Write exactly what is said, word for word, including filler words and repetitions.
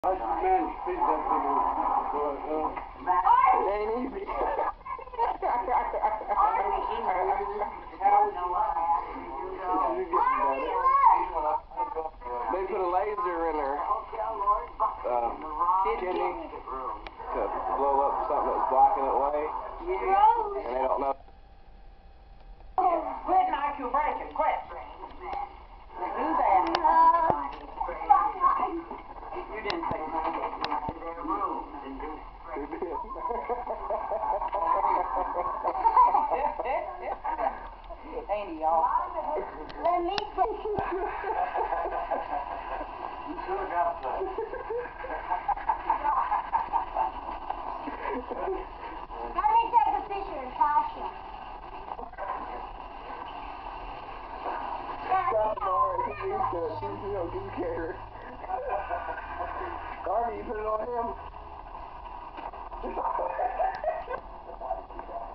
I just managed to feed that thing. It ain't easy. They put a laser in her um, kidney to blow up something that's blocking it away, and they don't know. Quit like you're breaking, quit. Do that. You didn't say nothing into their room and do Ain't he all? Let me take You sure got that. Let me take a picture of Tasha. Darby, you put it on him.